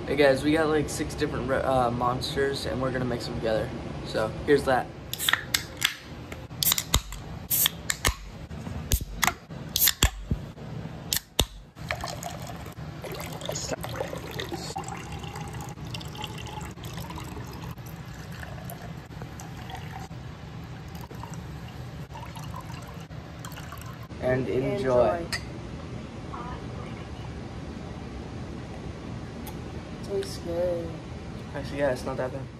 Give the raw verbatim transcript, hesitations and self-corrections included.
Hey guys, we got like six different uh, monsters and we're gonna mix them together. So here's that. And enjoy. enjoy. Tastes good. Actually, yeah, it's not that bad.